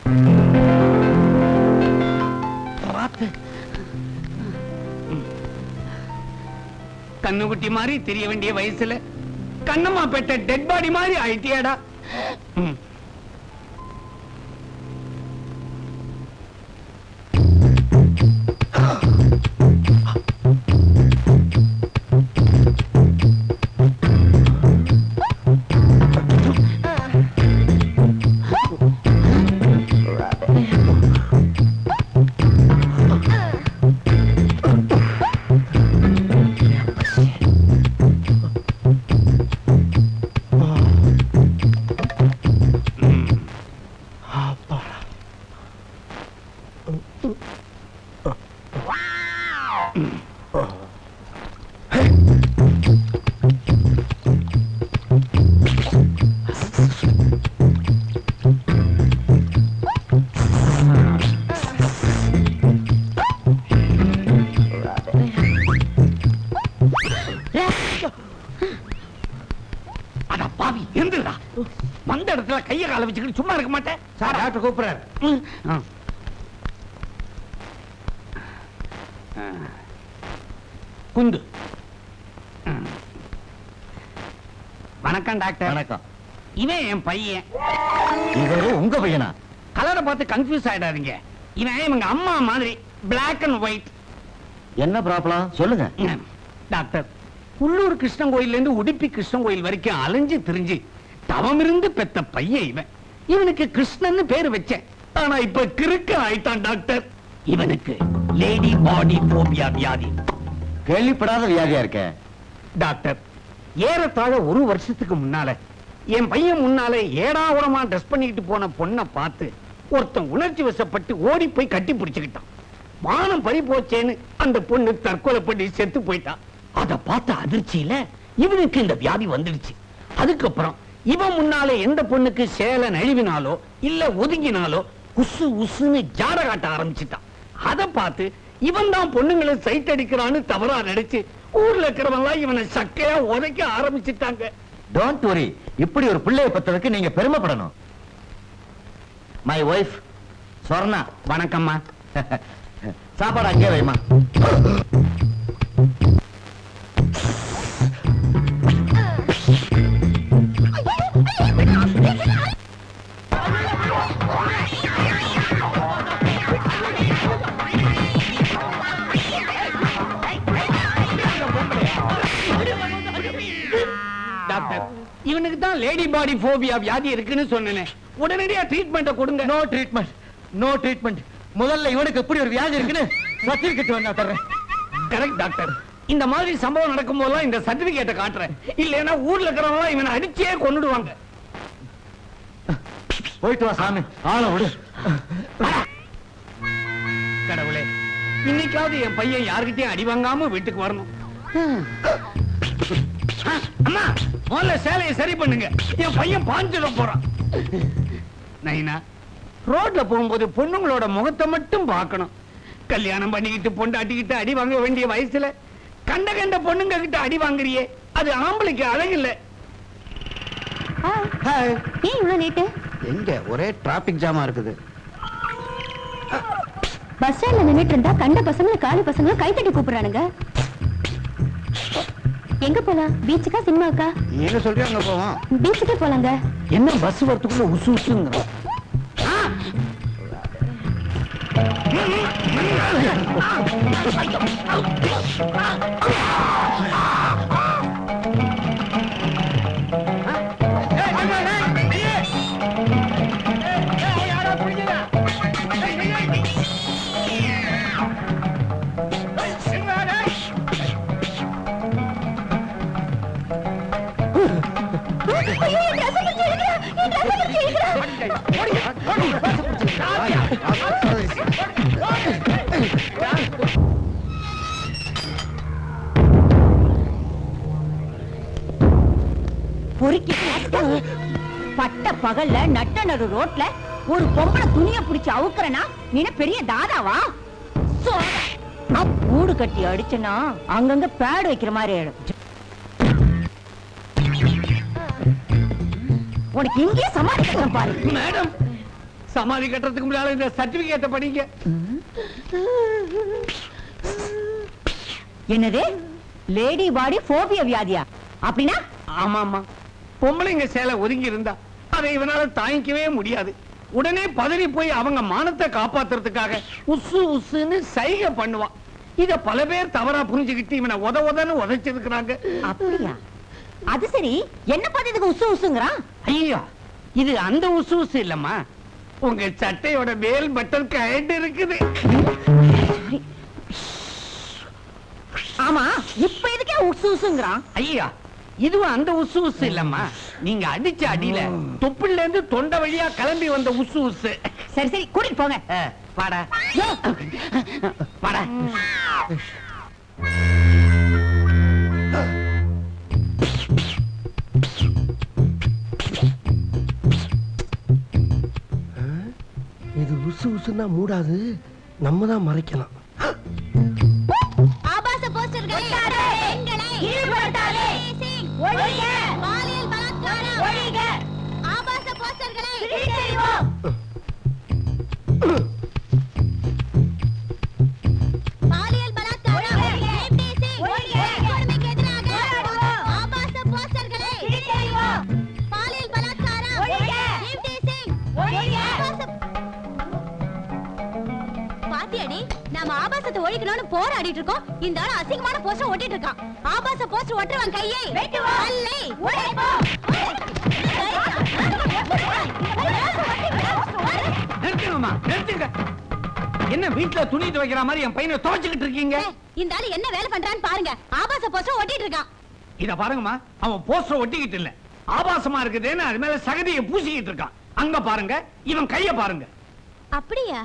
கண்ணுக்குட்டி மாதிரி தெரிய வேண்டிய வயசுல கண்ணம்மா பெற்ற டெட் பாடி மாதிரி ஆயிட்டியாடா. வந்த இடத்துல கைய கால வச்சுக்கிட்டு சும்மா இருக்க மாட்டேன். டாக்டர் கூப்பிடுறாரு. குந்து. வணக்கம் டாக்டர். வணக்கம். இவன் என் பையன். இவரு உங்க பையனா? கலரை பார்த்து கன்ஃபியூஸ் ஆயிடாதீங்க. இவன் இவங்க அம்மா மாதிரி பிளாக் அண்ட் ஒயிட். என்ன ப்ராப்ளம் சொல்லுங்க டாக்டர். உள்ளூர் கிருஷ்ணன் கோயில்ல இருந்து உடுப்பி கிருஷ்ணன் கோயில் வரைக்கும் அலைஞ்சு திரிஞ்சு தவம் இருந்து பெத்த பையன் இவன். இவனுக்கு கிருஷ்ணன் பேரு வச்சேன். ஆனா இப்ப கிறுக்க ஆயிட்டான் டாக்டர். இவனுக்கு லேடி பாடி போபியா வியாதி. கேள்விப்படாத வியாதியா இருக்க டாக்டர். ஏறத்தாழ ஒரு வருஷத்துக்கு முன்னால என் பையன் முன்னால ஏடாவுடமா ட்ரெஸ் பண்ணிக்கிட்டு போன பொண்ணை பார்த்து ஒருத்தன் உணர்ச்சி வசப்பட்டு ஓடி போய் கட்டி பிடிச்சுக்கிட்டான். வானம் பறி போச்சேன்னு அந்த பொண்ணு தற்கொலை பண்ணி செத்து போயிட்டான். அதை பார்த்த அதிர்ச்சியில இவனுக்கு இந்த வியாதி வந்துடுச்சு. அதுக்கப்புறம் இவன் முன்னாலே எந்த பொண்ணுக்கு சேலை நழுவினாலோ இல்ல ஒதுங்கினாலோ உசு உசுன்னு ஜாட காட்ட ஆரம்பிச்சுட்டான். அதை பார்த்து இவன் தான் பொண்ணுங்களை சைட் அடிக்கிறான்னு தவறா நினைச்சு ஊர்ல இருக்கிறவங்க இவனை சக்கையா உதைக்க ஆரம்பிச்சுட்டாங்க. Don't worry. இப்படி ஒரு பிள்ளையை பெற்றதுக்கு நீங்க பெருமைப்படணும். My wife Swarna. வணக்கம்மா. சாப்பாடு அங்கே வைமா. டாக்டர், இவனுக்கு தான் லேடி பாடி போபியா வியாதி இருக்குன்னு சொன்னேன். உடனடியா ட்ரீட்மெண்ட் கொடுங்க. No treatment, no treatment. முதல்ல இவனுக்கு எப்படி ஒரு வியாதி இருக்குன்னு சர்டிபிகேட் வேணா தர்றேன். Correct doctor. இந்த மாதிரி சம்பவம் நடக்கும் போதெல்லாம் இந்த சர்டிபிகேட்டை காட்டுறேன். இல்லைன்னா ஊர்ல இருக்கிறவங்க இவனை அடிச்சே கொன்னுடுவாங்க. போயிட்டு வா சாமி. ஆள விடு. கடவுளே, இன்னைக்காவது என் பையன் யாருக்கிட்டையும் அடி வாங்காம வீட்டுக்கு வரணும். அம்மா, முதல்ல சேலையை சரி பண்ணுங்க. என் பையன் பாஞ்சிட போறான். நைனா, ரோட்ல போகும்போது பொண்ணுங்களோட முகத்தை மட்டும் பார்க்கணும். கல்யாணம் பண்ணிக்கிட்டு பொண்டாட்டிக்கிட்டு அடி வாங்க வேண்டிய வயசுல கண்ட கண்ட பொண்ணுங்க கிட்ட அடி வாங்குறியே, அது ஆம்பளைக்கு அழகில்லை. எங்க ஒரே டிராபிக் ஜாமா இருக்குது. பஸ் ஸ்டாண்ட்ல நின்னுட்டு இருந்தா கண்ட பசங்க காலி பசங்க கைத்தட்டி கூப்பிடுறானுங்க. எங்க போலாம்? பீச்சுக்கா சினிமாக்கா? நீங்க சொல்றீங்க அங்க போவோம். பீச்சுக்கே போலாங்க. என்ன பஸ் வரதுக்குள்ள உசு உசுங்க. பட்ட பகல்ல நட்ட நடு ரோட்ல ஒரு பொம்பளை துணியை பிடிச்சு அவுக்குறனா நீ பெரிய தாதாவா? கூடு கட்டி அடிச்சனா அங்கங்க பேடு வைக்கிற மாதிரி ஆயிடும். உனக்கு இங்கே சமாளிக்கிறேன் பாரு. மேடம், சமாதி கட்டுறதுக்கு முன்னால இந்த சர்டிபிகேட்ட படிங்க. என்னது லேடி பாடி போபியா வியாதியா? அப்படின்னா? ஆமாமா, பொம்பளைங்க சேலை ஒதுங்கி இருந்தா அதை இவனால தாங்கிக்கவே முடியாது. உடனே பதறி போய் அவங்க மானத்தை காப்பாத்துறதுக்காக உசு உசுன்னு சைகை பண்ணுவான். இத பல பேர் தவறா புரிஞ்சுக்கிட்டு இவனை உதன்னு உதைச்சிருக்கிறாங்க. அப்படியா? அது சரி, என்ன பார்த்ததுக்கு உசு உசுங்கறான்? ஐயோ, இது அந்த உசு உசு இல்லம்மா, உங்க சட்டையோட மேல் பட்டன் கயண்டு இருக்குது. ஆமா, இப்ப எதுக்கே உசு உசுங்கறான்? ஐயா, இதுவும் அந்த உசு உசு இல்லம்மா, நீங்க அடிச்ச அடியில தொப்புல இருந்து தொண்டை வழியா கிளம்பி வந்த உசு உசு. சரி சரி, கூட்டிட்டு போங்க. பாடா பாடா. இது உசு உசுன்னா மூடாது, நம்ம தான் மறைக்கலாம். ஆபாச போஸ்டர்கள் பெண்களை ஈடுபடுத்தாதே. ஒழிக. பாலியல் பலாத்காரம் ஒழிக. ஆபாச போஸ்டர்களை கிழித்தெறிவோம். பாலியல் பலாத்காரம் ரேப் டீசிங் கொடுமைக்கு எதிராக ஆபாச போஸ்டர்களை கிழித்தெறிவோம். பாலியல் பலாத்காரம் ரேப் டீசிங் பாத்தியடி, நாம ஆபாசத்தை ஒழிக்கணும்னு போராடிட்டு இருக்கோம். இந்த ஆள் அசிங்கமான போஸ்டர் ஒட்டிட்டு இருக்கான். ஆபாச போஸ்டர் ஒட்டுறவன் கையை வெட்டுவோம். அல்லை உடைப்போம். நிறுத்துங்கம்மா, நிறுத்துங்க. என்ன வீட்டுல துணி துவைக்கிற மாதிரி என் பையனை துவைச்சுக்கிட்டு இருக்கீங்க? இந்த ஆளு என்ன வேலை பண்றான்னு பாருங்க. ஆபாச போஸ்டர் ஒட்டிட்டு இருக்கான். இத பாருங்கம்மா, அவன் போஸ்டர் ஒட்டிக்கிட்டு இல்ல, ஆபாசமா இருக்குதுன்னு அது மேல சகதியை பூசிக்கிட்டு இருக்கான். அங்க பாருங்க, இவன் கைய பாருங்க. அப்படியா?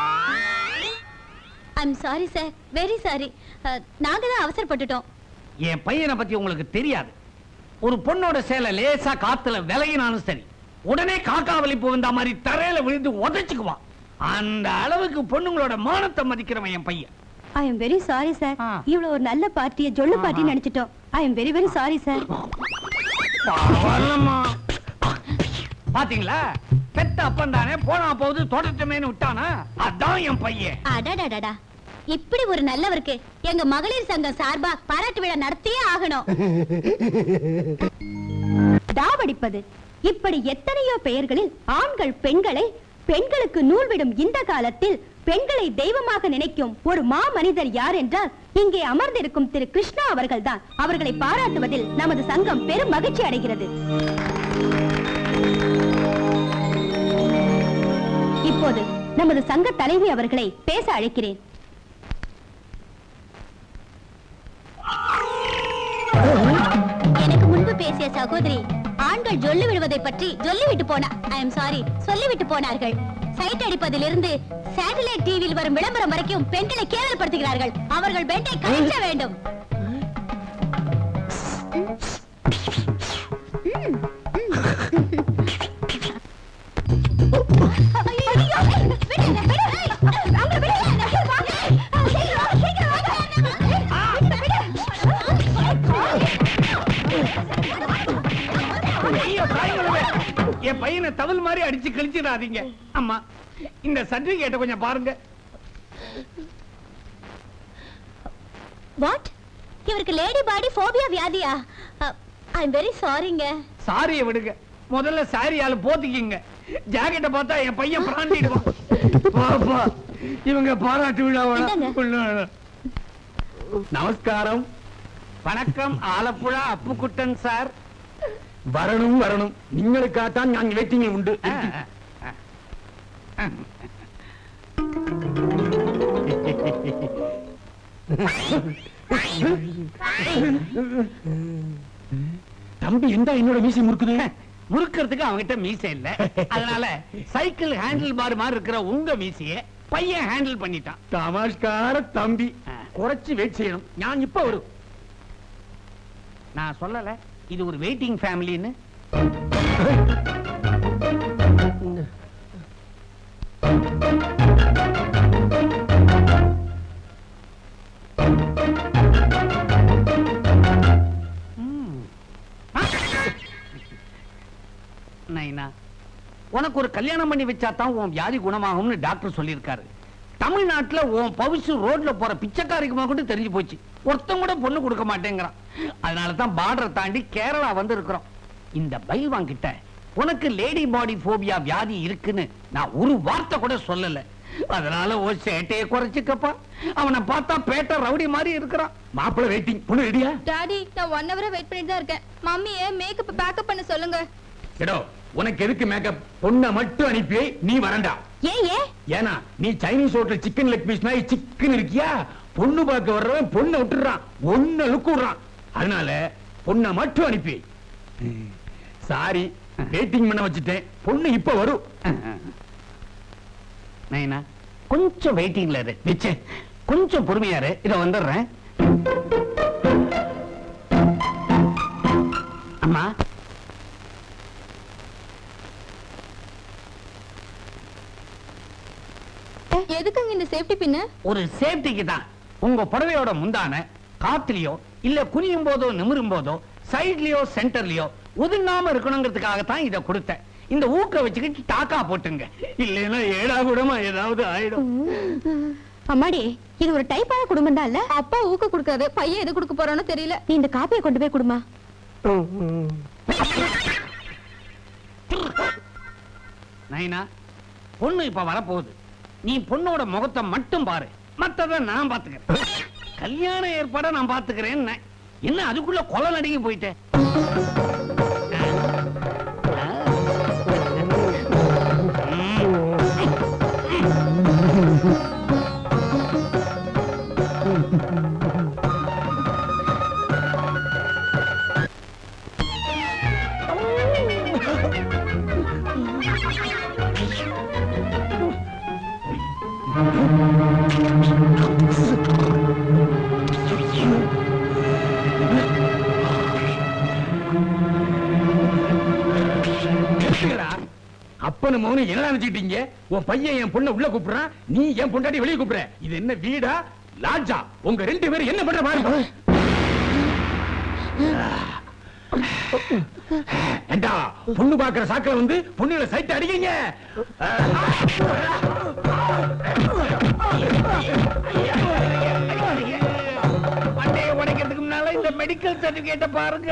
I'm sorry sir, very sorry. நாங்க தான் அவசரப்பட்டுட்டோம். என் பையனை பத்தி உங்களுக்கு தெரியாது. ஒரு பொண்ணோட சேலை லேசா காத்துல விலகினாலும் சரி, உடனே காக்கா வலிப்பு வந்த மாதிரி தரையில விழுந்து உதைச்சுக்குவான். அந்த அளவுக்கு பொண்ணுங்களோட மானத்தை மதிக்கிறவன் என் பையன். I am very sorry sir. ஆ. இவ்வளவு ஒரு நல்ல பார்ட்டியை ஜொல்லு பார்ட்டி நினைச்சிட்டோம். I am very very sorry sir. பரவாயில்லம்மா. பாத்தீங்களா, பெத்த அப்பன் தானே போனா போகுது தொடட்டமேன்னு விட்டானா, அதான் என் பையன். அடடடடா, இப்படி ஒரு நல்லவருக்கு எங்க மகளிர் சங்கம் சார்பா பாராட்டு விழா நடத்தியே ஆகணும். டாவடிப்பது இப்படி எத்தனையோ பெயர்களில் ஆண்கள் பெண்களை, பெண்களுக்கு நூல் விடும் இந்த காலத்தில் பெண்களை தெய்வமாக நினைக்கும் ஒரு மா மனிதர் யார் என்றால் இங்கே அமர்ந்திருக்கும் திரு கிருஷ்ணா அவர்கள்தான். அவர்களை பாராட்டுவதில் நமது சங்கம் பெரும் மகிழ்ச்சி அடைகிறது. இப்போது நமது சங்க தலைவி அவர்களை பேச அழைக்கிறேன். எனக்கு முன்பு பேசிய சகோதரி ஆண்கள் ஜொல்லு விடுவதை பற்றி சொல்லிவிட்டு போனார். ஐ எம் சாரி, சொல்லிவிட்டு போனார்கள். சைட் அடிப்பதிலிருந்து சேட்டலைட் டிவியில் வரும் விளம்பரம் வரைக்கும் பெண்களை கேவலப்படுத்துகிறார்கள். அவர்கள் பெண்டை கழிக்க வேண்டும். என் பையனை தவில் மாதிரி அடிச்சு கழிச்சிடாதீங்க. அம்மா, இந்த சர்டிபிகேட்டை கொஞ்சம் பாருங்க. வாட்? இவருக்கு லேடி பாடி போபியா வியாதியா? ஐ எம் வெரி சாரிங்க. சாரியை விடுங்க, முதல்ல சாரியால போத்திக்கிங்க. ஜாக்கெட்டை பார்த்தா என் பையன் பிராண்டிடுவான். பாப்பா, இவங்க பாராட்டு விழாவோட. நமஸ்காரம். வணக்கம், ஆலப்புழா அப்புக்குட்டன் சார். வரணும் வரணும், நீங்களுக்காகத்தான் நான் வெயிட்டிங் உண்டு. தம்பி, எந்த என்னோட மீசை முறுக்குது? முறுக்கிறதுக்கு அவங்கிட்ட மீசை இல்ல, அதனால சைக்கிள் ஹேண்டில் பார் மாதிரி இருக்கிற உங்க மீசைய பையன் ஹேண்டில் பண்ணிட்டான். நமஸ்கார தம்பி, குறைச்சு வெயிட் செய்யணும். நான் இப்ப வரும். நான் சொல்லல இது ஒரு வெயிட்டிங் ஃபேமிலின்னு. நைனா, உனக்கு ஒரு கல்யாணம் பண்ணி வச்சா தான் உன் வியாதி குணமாகும்னு டாக்டர் சொல்லியிருக்காரு. தமிழ்நாட்டுல உன் பவுசு ரோட்ல போற பிச்சைக்காரிக்குமா கூட தெரிஞ்சு போச்சு. ஒருத்தன் கூட பொண்ணு கொடுக்க மாட்டேங்கிறான். அதனால தான் பார்டரை தாண்டி கேரளா வந்து இருக்கிறோம். இந்த பைல்வான் கிட்ட உனக்கு லேடி பாடி போபியா வியாதி இருக்குன்னு நான் ஒரு வார்த்தை கூட சொல்லல. அதனால ஒரு சேட்டையை குறைச்சுக்கப்பா. அவனை பார்த்தா பேட்டை ரவுடி மாதிரி இருக்கிறான். மாப்பிள்ளை வெயிட்டிங். பொண்ணு ரெடியா? டாடி, நான் 1 hour வெயிட் பண்ணிட்டு தான் இருக்கேன். மம்மியே மேக்கப் பேக்கப் பண்ண சொல்லுங்க. எடோ, உனக்கு எதுக்கு மேக்கப்? பொண்ணை மட்டும் அனுப்பி நீ வரண்டா. ஏன்னா நீ Chinese hotel chicken leg piece மாதிரி சிக்கன் இருக்கியா? பொண்ணு பார்க்க வர்றவன் பொண்ணை விட்டுறான், ஒன்ன லுக்கு விடுறான். அதனால பொண்ணை மட்டும் அனுப்பி. சாரி, வெயிட்டிங் பண்ண வச்சுட்டேன். பொண்ணு இப்ப வரும். நைனா, கொஞ்சம் வெயிட்டிங்ல இரு. நிச்சய கொஞ்சம் பொறுமையாரு. இத வந்துடுறேன். அம்மா, எதுக்குங்க இந்த சேஃப்டி பின்ன? ஒரு சேஃப்டிக்கு தான். உங்க புடவையோட முந்தான காத்துலயோ இல்ல குனியும் போதோ நிமிரும் போதோ சைட்லயோ சென்டர்லயோ ஒதுங்காம இருக்கணுங்கிறதுக்காக தான் இத கொடுத்தேன். இந்த ஊக்க வச்சுக்கிட்டு டாக்கா போட்டுங்க. இல்லைன்னா ஏடா கூடமா ஏதாவது ஆயிடும். அம்மாடி, இது ஒரு டைப்பான குடும்பம் தான் இல்ல? அப்பா ஊக்க கொடுக்காது, பையன் எது கொடுக்க போறானோ தெரியல. நீ இந்த காப்பியை கொண்டு போய் கொடுமா. நைனா, பொண்ணு இப்ப வரப்போகுது. நீ பொண்ணோட முகத்தை மட்டும் பாரு, மத்தத நான் பாத்துக்கிறேன். கல்யாண ஏற்பாட நான் பாத்துக்கிறேன். என்ன அதுக்குள்ள கொலை நடுங்கி போயிட்டேன். அப்பனு மௌனு என்ன நினைச்சிட்டீங்க? உன் பையன் என் பொண்ணை உள்ள கூப்பிடுறான், நீ என் பொண்டாட்டி வெளியே கூப்பிடுற. இது என்ன வீடா லாட்ஜா? உங்க 2 பேரும் என்ன பண்ற பாருங்க. ஏண்டா, பொண்ணு பாக்குற சாக்கில வந்து பொண்ணுல சைட் அடிக்கீங்க. மண்டையை உடைக்கிறதுக்கு முன்னால இந்த மெடிக்கல் சர்டிபிகேட்டை பாருங்க.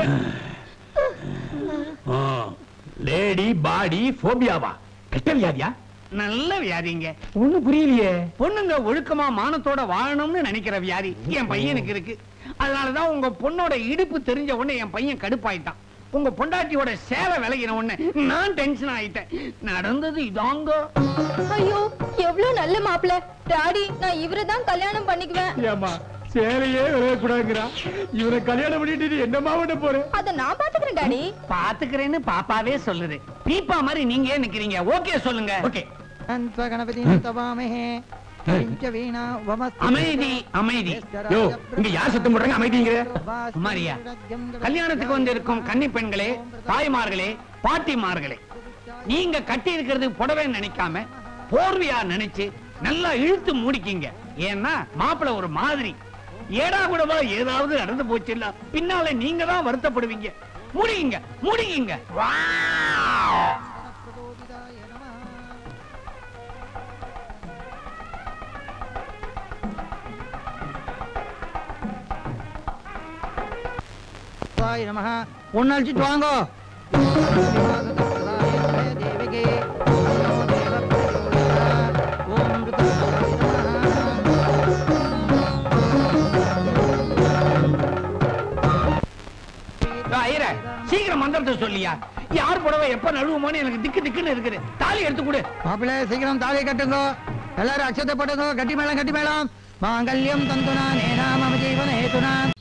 லேடி பாடி போபியாவா? கெட்ட வியாதியா? நல்ல வியாதிங்க. ஒண்ணு புரியலையே. பொண்ணுங்க ஒழுக்கமா மானத்தோட வாழணும்னு நினைக்கிற வியாதி என் பையனுக்கு இருக்கு. அதனாலதான் உங்க பொண்ணோட இடுப்பு தெரிஞ்ச உடனே என் பையன் கடுப்பாயிட்டான். உங்க பொண்டாட்டியோட சேலை விலகின உடனே நான் டென்ஷன் ஆயிட்டேன். நடந்தது இதாங்க. ஐயோ, எவ்வளவு நல்ல மாப்பிள்ள. டாடி, நான் இவரை தான் கல்யாணம் பண்ணிக்குவேன். ஏமா சேலையே விலகக்கூடாதுங்கிறா? இவரை கல்யாணம் பண்ணிட்டு என்னமா பண்ண போற? அத நான் பாத்துக்கிறேன் டாடி. பாத்துக்கிறேன்னு பாப்பாவே சொல்லுது. பீப்பா மாதிரி நீங்க ஏன் நிக்கிறீங்க? ஓகே சொல்லுங்க. ஓகே. அமைதி அமைதி. யோ, இங்க யார் சத்தம் போடுறாங்க? அமைதிங்கிற மாரியா? கல்யாணத்துக்கு வந்து இருக்கும் கன்னி பெண்களே, தாய்மார்களே, பாட்டிமார்களே, நீங்க கட்டி இருக்கிறது புடவை நினைக்காம போர்வையா நினைச்சு நல்லா இழுத்து மூடிக்கிங்க. ஏன்னா மாப்பிள்ள ஒரு மாதிரி ஏடா கூடவா ஏதாவது நடந்து போச்சு இல்ல, பின்னால நீங்க தான் வருத்தப்படுவீங்க. முடியுங்க முடியுங்க. பொண்ணு அழிச்சிட்டு வாங்கோ. சீக்கிரம் மந்திரத்தை சொல்லியா? யார் புடவை எப்ப நழுவுமோன்னு எனக்கு திக்கு திக்குன்னு இருக்குது. தாலி எடுத்து கொடு. மாப்பிள்ளை, சீக்கிரம் தாலியை கட்டுங்க. எல்லாரும் அக்ஷத்தை போட்டுங்க. கட்டி மேளம் கட்டி மேளம். மாங்கல்யம் தந்துனா நேனா மம ஜீவன ஹேதுனா